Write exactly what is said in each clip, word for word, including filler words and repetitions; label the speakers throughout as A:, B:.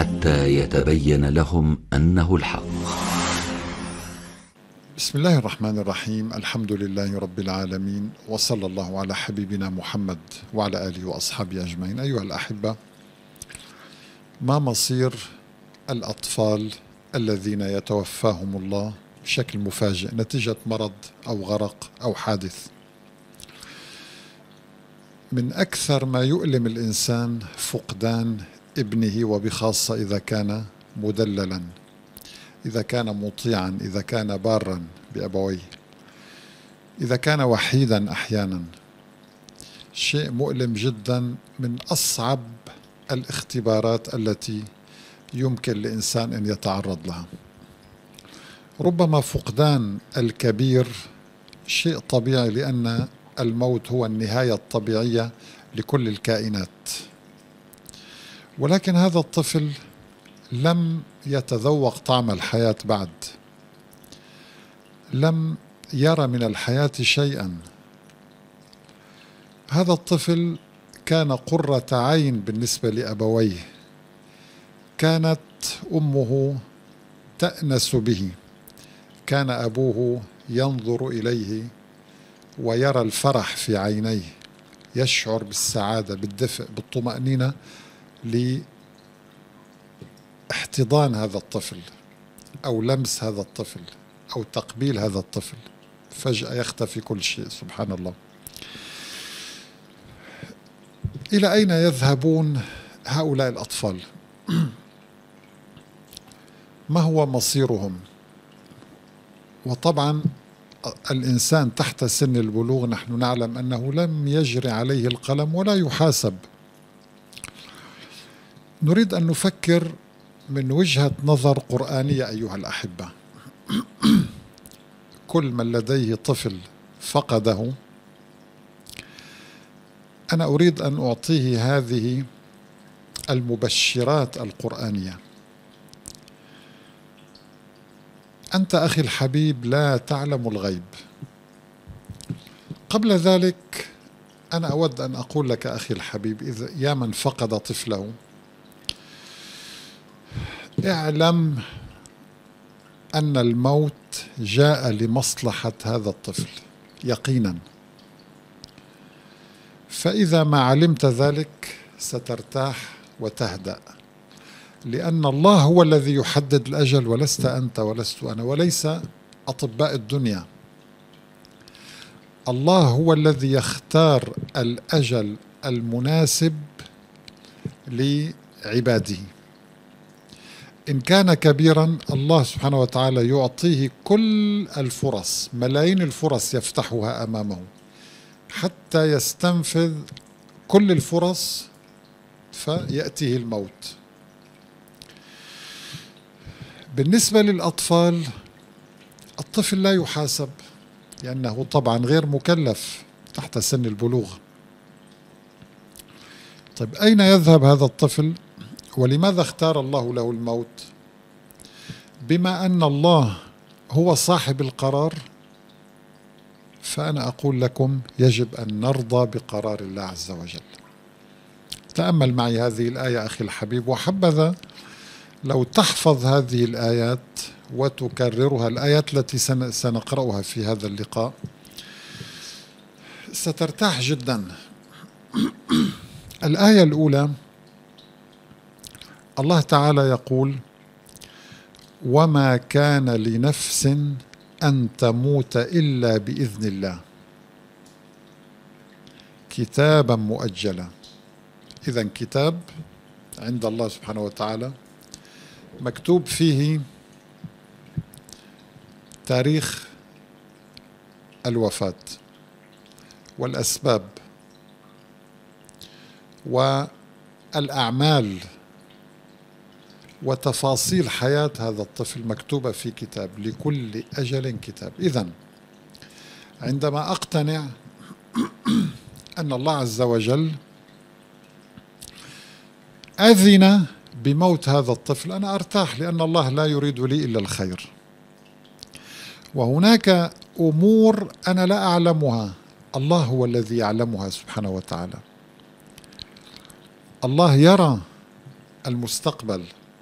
A: حتى يتبين لهم أنه الحق.
B: بسم الله الرحمن الرحيم. الحمد لله رب العالمين، وصلى الله على حبيبنا محمد وعلى آله وأصحابه أجمعين. أيها الأحبة، ما مصير الأطفال الذين يتوفاهم الله بشكل مفاجئ نتيجة مرض أو غرق أو حادث؟ من أكثر ما يؤلم الإنسان فقدان ابنه، وبخاصة إذا كان مدللا، إذا كان مطيعا، إذا كان بارا بأبويه، إذا كان وحيدا أحيانا. شيء مؤلم جدا، من أصعب الاختبارات التي يمكن لإنسان أن يتعرض لها. ربما فقدان الكبير شيء طبيعي، لأن الموت هو النهاية الطبيعية لكل الكائنات، ولكن هذا الطفل لم يتذوق طعم الحياة بعد، لم يرى من الحياة شيئا. هذا الطفل كان قرة عين بالنسبة لأبويه، كانت أمه تأنس به، كان أبوه ينظر إليه ويرى الفرح في عينيه، يشعر بالسعادة، بالدفء، بالطمأنينة لاحتضان هذا الطفل أو لمس هذا الطفل أو تقبيل هذا الطفل. فجأة يختفي كل شيء، سبحان الله. إلى أين يذهبون هؤلاء الأطفال؟ ما هو مصيرهم؟ وطبعا الإنسان تحت سن البلوغ نحن نعلم أنه لم يجري عليه القلم ولا يحاسب. نريد أن نفكر من وجهة نظر قرآنية أيها الأحبة. كل من لديه طفل فقده، أنا أريد أن أعطيه هذه المبشرات القرآنية. أنت أخي الحبيب لا تعلم الغيب. قبل ذلك أنا أود أن أقول لك أخي الحبيب، إذا يا من فقد طفله، اعلم أن الموت جاء لمصلحة هذا الطفل يقينا. فإذا ما علمت ذلك سترتاح وتهدأ، لأن الله هو الذي يحدد الأجل، ولست أنت ولست أنا وليس أطباء الدنيا. الله هو الذي يختار الأجل المناسب لعباده. إن كان كبيرا، الله سبحانه وتعالى يعطيه كل الفرص، ملايين الفرص يفتحها أمامه حتى يستنفذ كل الفرص، فيأتيه الموت. بالنسبة للأطفال، الطفل لا يحاسب لأنه طبعا غير مكلف تحت سن البلوغ. طيب أين يذهب هذا الطفل؟ ولماذا اختار الله له الموت؟ بما أن الله هو صاحب القرار، فأنا أقول لكم يجب أن نرضى بقرار الله عز وجل. تأمل معي هذه الآية أخي الحبيب، وحبذا لو تحفظ هذه الآيات وتكررها، الآيات التي سنقرأها في هذا اللقاء، سترتاح جدا. الآية الأولى، الله تعالى يقول: وما كان لنفس أن تموت إلا بإذن الله كتابا مؤجلا. إذن كتاب عند الله سبحانه وتعالى مكتوب فيه تاريخ الوفاة والأسباب والأعمال وتفاصيل حياة هذا الطفل مكتوبة في كتاب، لكل أجل كتاب. إذن عندما أقتنع أن الله عز وجل أذن بموت هذا الطفل، أنا أرتاح، لأن الله لا يريد لي إلا الخير. وهناك أمور أنا لا أعلمها، الله هو الذي يعلمها سبحانه وتعالى. الله يرى المستقبل،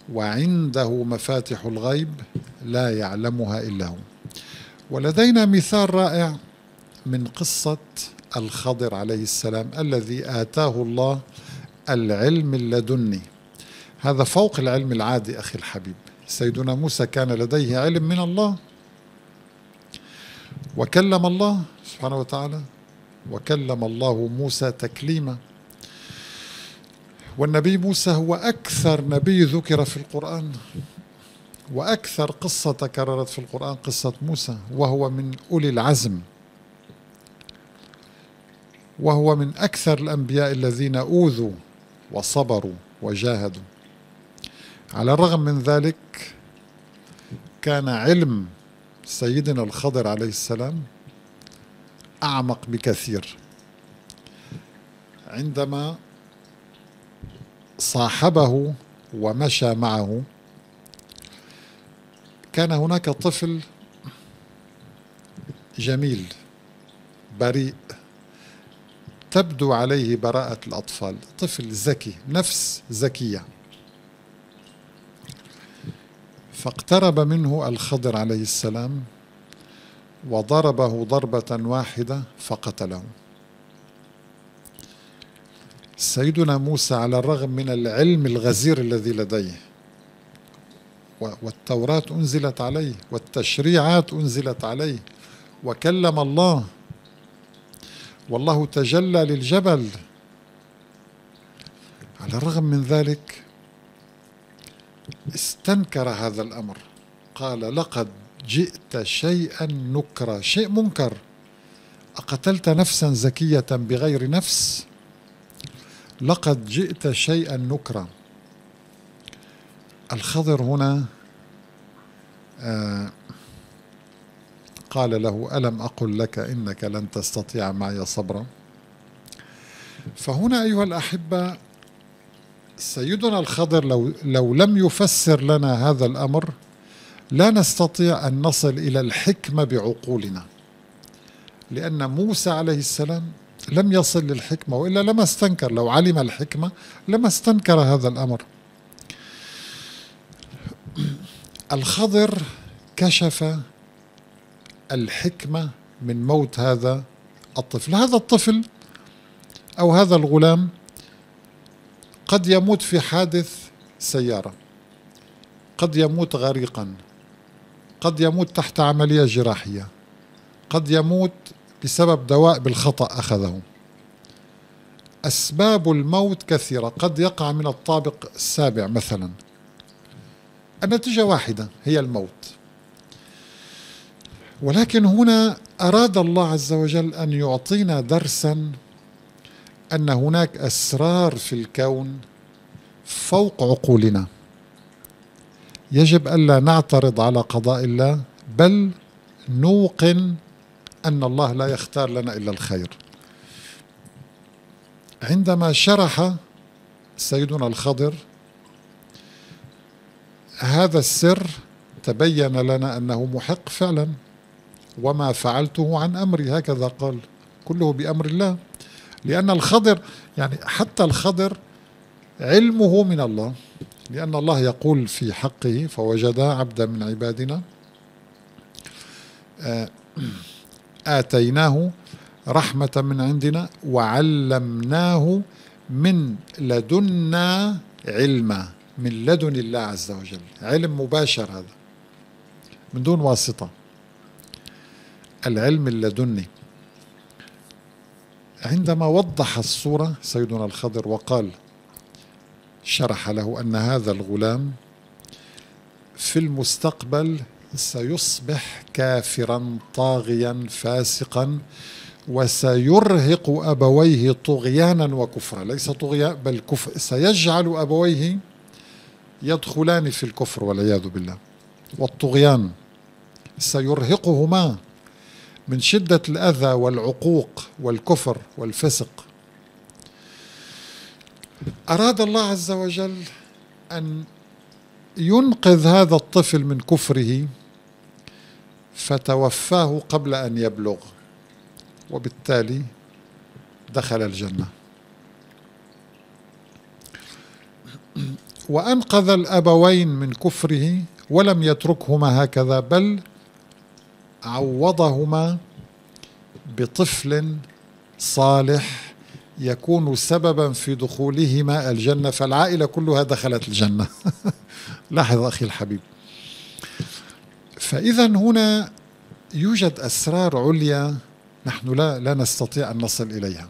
B: وعنده مفاتح الغيب لا يعلمها إلا هو. ولدينا مثال رائع من قصة الخضر عليه السلام الذي آتاه الله العلم اللدني. هذا فوق العلم العادي أخي الحبيب. سيدنا موسى كان لديه علم من الله، وكلم الله سبحانه وتعالى، وكلم الله موسى تكليما. والنبي موسى هو أكثر نبي ذكر في القرآن، وأكثر قصة تكررت في القرآن قصة موسى، وهو من أولي العزم، وهو من أكثر الأنبياء الذين أوذوا وصبروا وجاهدوا. على الرغم من ذلك كان علم سيدنا الخضر عليه السلام أعمق بكثير. عندما صاحبه ومشى معه كان هناك طفل جميل بريء تبدو عليه براءة الأطفال، طفل ذكي، نفس ذكية. فاقترب منه الخضر عليه السلام وضربه ضربة واحدة فقتله. سيدنا موسى على الرغم من العلم الغزير الذي لديه، والتوراة أنزلت عليه والتشريعات أنزلت عليه، وكلم الله، والله تجلى للجبل، على الرغم من ذلك استنكر هذا الأمر. قال: لقد جئت شيئا نكرا، شيء منكر، أقتلت نفسا زكية بغير نفس؟ لقد جئت شيئا نكرا. الخضر هنا آه قال له: ألم أقل لك إنك لن تستطيع معي صبرا؟ فهنا أيها الأحبة سيدنا الخضر لو, لو لم يفسر لنا هذا الأمر لا نستطيع أن نصل إلى الحكمة بعقولنا، لأن موسى عليه السلام لم يصل للحكمة، وإلا لما استنكر. لو علم الحكمة لما استنكر هذا الأمر. الخضر كشف الحكمة من موت هذا الطفل. هذا الطفل أو هذا الغلام قد يموت في حادث سيارة، قد يموت غريقا، قد يموت تحت عملية جراحية، قد يموت بسبب دواء بالخطأ أخذه. أسباب الموت كثيرة، قد يقع من الطابق السابع مثلا. النتيجة واحدة هي الموت. ولكن هنا أراد الله عز وجل أن يعطينا درسا أن هناك أسرار في الكون فوق عقولنا، يجب ألا نعترض على قضاء الله، بل نوقن أن الله لا يختار لنا إلا الخير. عندما شرح سيدنا الخضر هذا السر تبين لنا أنه محق فعلا. وما فعلته عن أمري، هكذا قال، كله بأمر الله. لأن الخضر يعني حتى الخضر علمه من الله، لأن الله يقول في حقه: فوجدا عبدا من عبادنا آتيناه رحمة من عندنا وعلمناه من لدنا علما. من لدن الله عز وجل، علم مباشر، هذا من دون واسطة، العلم اللدني. عندما وضح الصورة سيدنا الخضر وقال، شرح له أن هذا الغلام في المستقبل سيصبح كافرا طاغيا فاسقا، وسيرهق أبويه طغيانا وكفرا، ليس طغيان بل كفر، سيجعل أبويه يدخلان في الكفر والعياذ بالله والطغيان، سيرهقهما من شدة الأذى والعقوق والكفر والفسق. أراد الله عز وجل أن ينقذ هذا الطفل من كفره، فتوفاه قبل أن يبلغ، وبالتالي دخل الجنة. وأنقذ الأبوين من كفره ولم يتركهما هكذا، بل عوضهما بطفل صالح يكون سببا في دخولهما الجنة، فالعائلة كلها دخلت الجنة. لاحظ أخي الحبيب، فإذا هنا يوجد أسرار عليا نحن لا, لا نستطيع أن نصل إليها.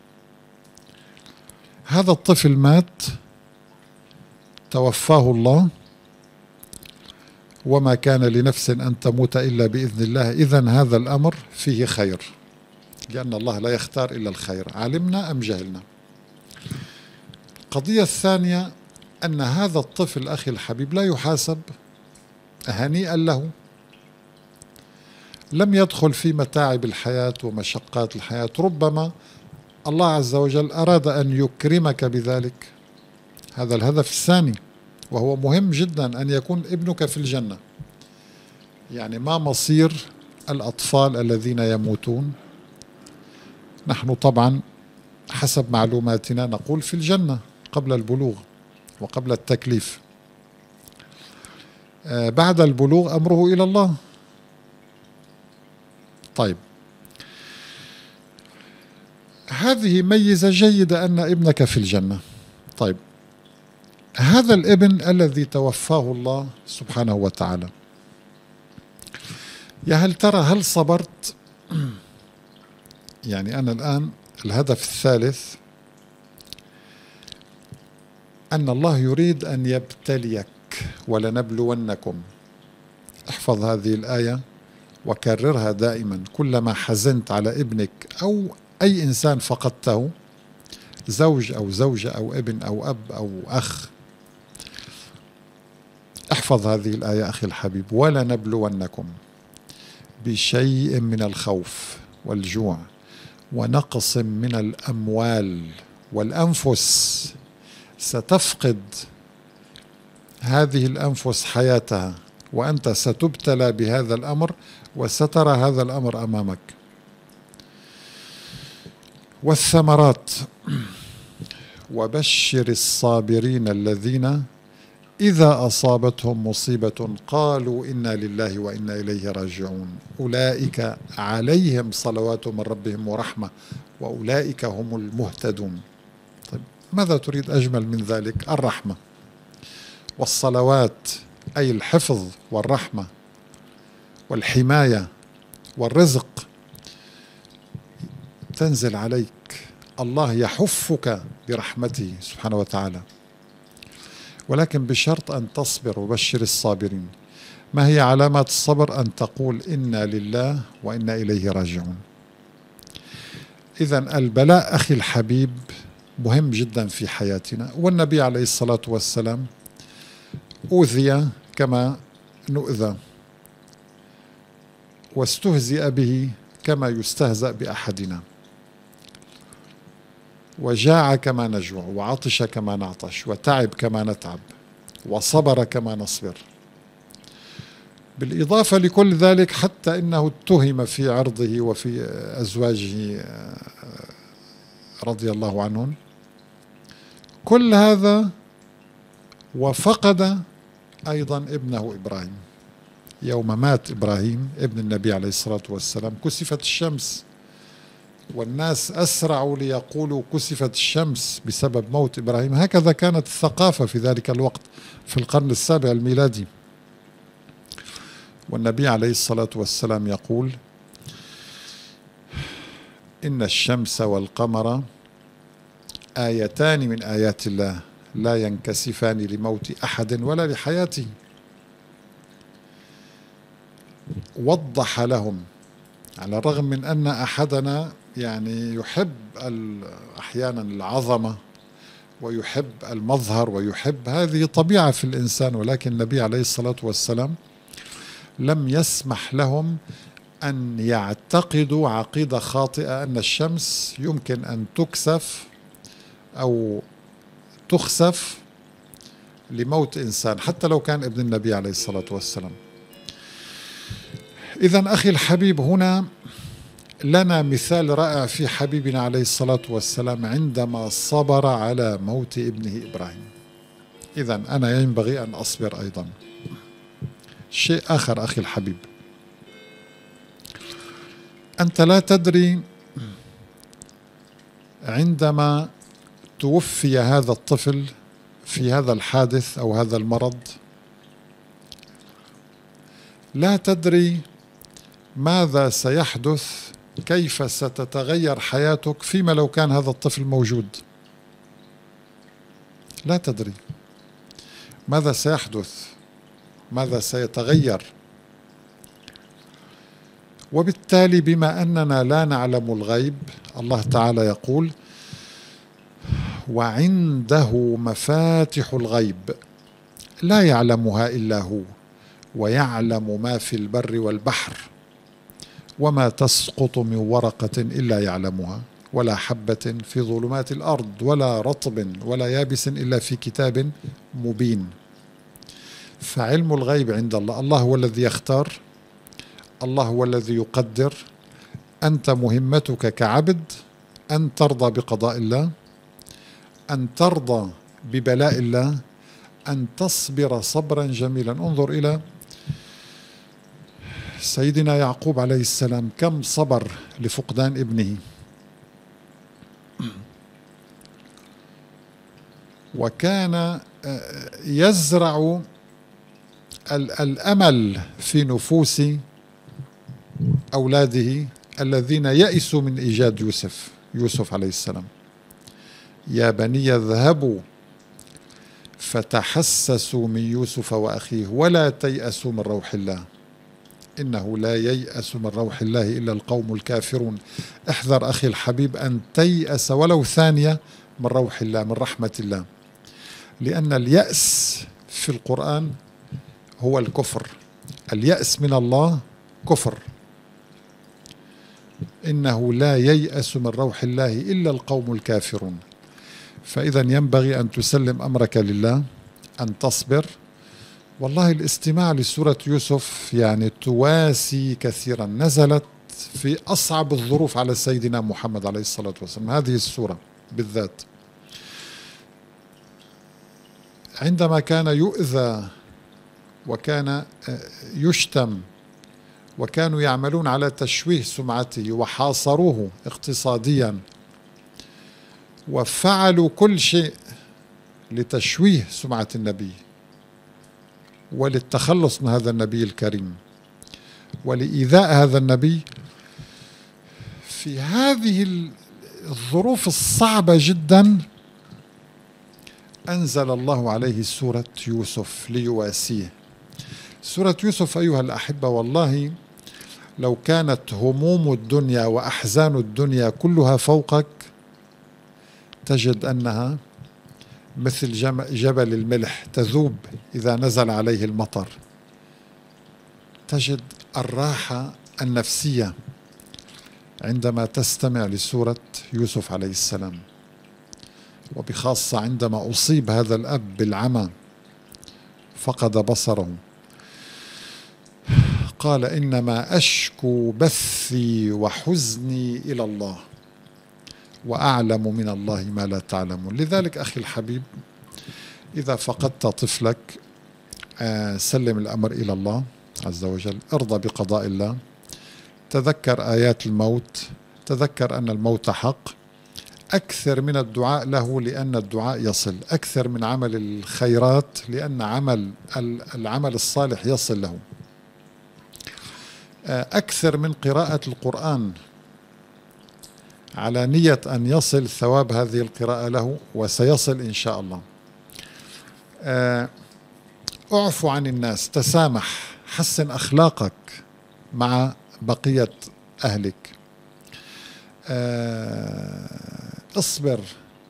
B: هذا الطفل مات، توفاه الله، وما كان لنفس أن تموت إلا بإذن الله. إذن هذا الأمر فيه خير، لأن الله لا يختار إلا الخير، علمنا أم جهلنا. القضية الثانية أن هذا الطفل أخي الحبيب لا يحاسب، هنيئا له، لم يدخل في متاعب الحياة ومشقات الحياة. ربما الله عز وجل أراد أن يكرمك بذلك، هذا الهدف الثاني، وهو مهم جدا أن يكون ابنك في الجنة. يعني ما مصير الأطفال الذين يموتون؟ نحن طبعا حسب معلوماتنا نقول في الجنة قبل البلوغ وقبل التكليف. آه بعد البلوغ أمره إلى الله. طيب، هذه ميزة جيدة أن ابنك في الجنة. طيب، هذا الابن الذي توفاه الله سبحانه وتعالى، يا هل ترى هل صبرت؟ يعني أنا الآن الهدف الثالث أن الله يريد أن يبتليك، ولنبلونكم. احفظ هذه الآية وكررها دائما، كلما حزنت على ابنك أو أي إنسان فقدته، زوج أو زوجة أو ابن أو أب أو أخ، احفظ هذه الآية أخي الحبيب، ولنبلونكم بشيء من الخوف والجوع ونقص من الأموال والأنفس. ستفقد هذه الأنفس حياتها، وأنت ستبتلى بهذا الأمر، وسترى هذا الأمر أمامك. والثمرات، وبشر الصابرين الذين إذا أصابتهم مصيبة قالوا إنا لله وإنا إليه راجعون أولئك عليهم صلوات من ربهم ورحمة وأولئك هم المهتدون. طيب، ماذا تريد أجمل من ذلك؟ الرحمة والصلوات، أي الحفظ والرحمة والحماية والرزق تنزل عليك. الله يحفك برحمته سبحانه وتعالى، ولكن بشرط أن تصبر. وبشر الصابرين. ما هي علامات الصبر؟ أن تقول إنا لله وإنا إليه راجعون. إذن البلاء أخي الحبيب مهم جدا في حياتنا، والنبي عليه الصلاة والسلام أوذي كما نؤذى، واستهزئ به كما يستهزأ بأحدنا، وجاع كما نجوع، وعطش كما نعطش، وتعب كما نتعب، وصبر كما نصبر. بالإضافة لكل ذلك حتى إنه اتهم في عرضه وفي أزواجه رضي الله عنهم. كل هذا وفقد أيضا ابنه إبراهيم. يوم مات إبراهيم ابن النبي عليه الصلاة والسلام كسفت الشمس، والناس أسرعوا ليقولوا كسفت الشمس بسبب موت إبراهيم. هكذا كانت الثقافة في ذلك الوقت في القرن السابع الميلادي. والنبي عليه الصلاة والسلام يقول إن الشمس والقمر آيتان من آيات الله لا ينكسفان لموت أحد ولا لحياته. وضح لهم، على الرغم من أن أحدنا يعني يحب أحيانا العظمة ويحب المظهر ويحب، هذه طبيعة في الإنسان، ولكن النبي عليه الصلاة والسلام لم يسمح لهم أن يعتقدوا عقيدة خاطئة أن الشمس يمكن أن تكسف أو تخسف لموت إنسان حتى لو كان ابن النبي عليه الصلاة والسلام. إذن أخي الحبيب، هنا لنا مثال رائع في حبيبنا عليه الصلاة والسلام عندما صبر على موت ابنه إبراهيم. إذا أنا ينبغي أن أصبر أيضا. شيء آخر أخي الحبيب، أنت لا تدري عندما توفي هذا الطفل في هذا الحادث أو هذا المرض، لا تدري ماذا سيحدث، كيف ستتغير حياتك فيما لو كان هذا الطفل موجود. لا تدري ماذا سيحدث، ماذا سيتغير. وبالتالي بما أننا لا نعلم الغيب، الله تعالى يقول: وعنده مفاتح الغيب لا يعلمها إلا هو ويعلم ما في البر والبحر وما تسقط من ورقة إلا يعلمها ولا حبة في ظلمات الأرض ولا رطب ولا يابس إلا في كتاب مبين. فعلم الغيب عند الله. الله هو الذي يختار، الله هو الذي يقدر. أنت مهمتك كعبد أن ترضى بقضاء الله، أن ترضى ببلاء الله، أن تصبر صبرا جميلا. انظر إلى سيدنا يعقوب عليه السلام، كم صبر لفقدان ابنه، وكان يزرع الأمل في نفوس أولاده الذين يئسوا من إيجاد يوسف يوسف عليه السلام. يا بني اذهبوا فتحسسوا من يوسف وأخيه ولا تيأسوا من روح الله إنه لا ييأس من روح الله إلا القوم الكافرون. احذر أخي الحبيب أن تيأس ولو ثانية من روح الله، من رحمة الله، لأن اليأس في القرآن هو الكفر. اليأس من الله كفر. إنه لا ييأس من روح الله إلا القوم الكافرون. فإذا ينبغي أن تسلم أمرك لله، أن تصبر. والله الاستماع لسورة يوسف يعني تواسي كثيرا، نزلت في أصعب الظروف على سيدنا محمد عليه الصلاة والسلام. هذه السورة بالذات عندما كان يؤذى وكان يشتم وكانوا يعملون على تشويه سمعته وحاصروه اقتصاديا وفعلوا كل شيء لتشويه سمعة النبي وللتخلص من هذا النبي الكريم ولإيذاء هذا النبي، في هذه الظروف الصعبة جدا أنزل الله عليه سورة يوسف ليواسيه. سورة يوسف أيها الأحبة، والله لو كانت هموم الدنيا وأحزان الدنيا كلها فوقك تجد أنها مثل جبل الملح تذوب إذا نزل عليه المطر. تجد الراحة النفسية عندما تستمع لسورة يوسف عليه السلام، وبخاصة عندما أصيب هذا الأب بالعمى فقد بصره. قال: إنما أشكو بثي وحزني إلى الله وأعلم من الله ما لا تعلمون. لذلك أخي الحبيب، إذا فقدت طفلك سلم الأمر إلى الله عز وجل، ارضى بقضاء الله، تذكر آيات الموت، تذكر أن الموت حق، أكثر من الدعاء له لأن الدعاء يصل، أكثر من عمل الخيرات لأن عمل العمل الصالح يصل له، أكثر من قراءة القرآن على نية أن يصل ثواب هذه القراءة له، وسيصل إن شاء الله. اعفو عن الناس، تسامح، حسن أخلاقك مع بقية أهلك، اصبر،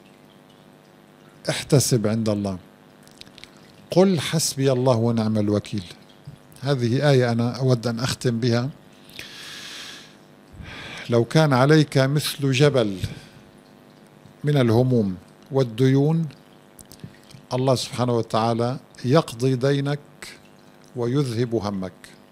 B: احتسب عند الله، قل حسبي الله ونعم الوكيل. هذه آية أنا أود أن أختم بها. لو كان عليك مثل جبل من الهموم والديون، الله سبحانه وتعالى يقضي دينك ويذهب همك.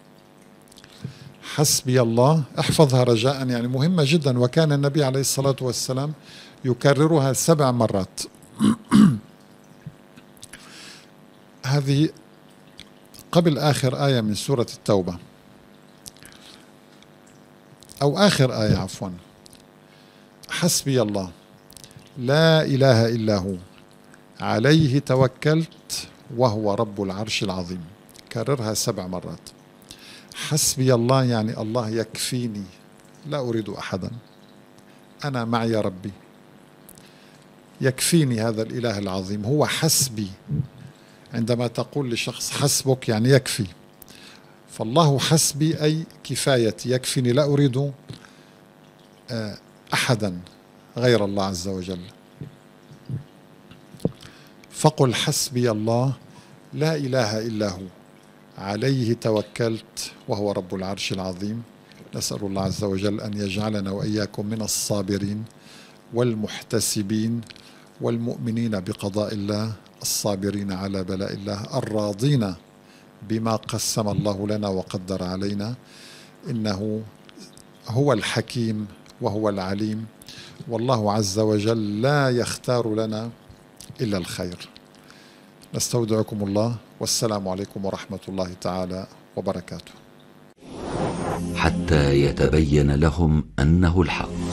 B: حسبي الله، احفظها رجاء، يعني مهمة جدا، وكان النبي عليه الصلاة والسلام يكررها سبع مرات. هذه قبل آخر آية من سورة التوبة، أو آخر آية عفوا: حسبي الله لا إله إلا هو عليه توكلت وهو رب العرش العظيم. كررها سبع مرات. حسبي الله يعني الله يكفيني، لا أريد أحدا، أنا معي ربي، يكفيني هذا الإله العظيم، هو حسبي. عندما تقول لشخص حسبك يعني يكفي، فالله حسبي أي كفايتي، يكفيني، لا أريد أحدا غير الله عز وجل. فقل حسبي الله لا إله إلا هو عليه توكلت وهو رب العرش العظيم. نسأل الله عز وجل أن يجعلنا وإياكم من الصابرين والمحتسبين والمؤمنين بقضاء الله، الصابرين على بلاء الله، الراضين بما قسم الله لنا وقدر علينا. إنه هو الحكيم وهو العليم، والله عز وجل لا يختار لنا إلا الخير. نستودعكم الله، والسلام عليكم ورحمة الله تعالى وبركاته.
A: حتى يتبين لهم أنه الحق.